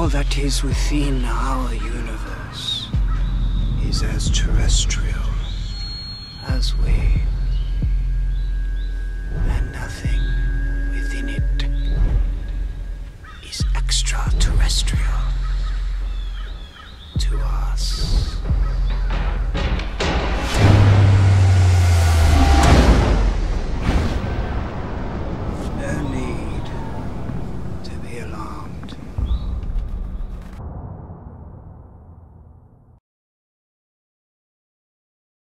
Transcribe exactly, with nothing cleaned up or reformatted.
all that is within our universe is as terrestrial as we.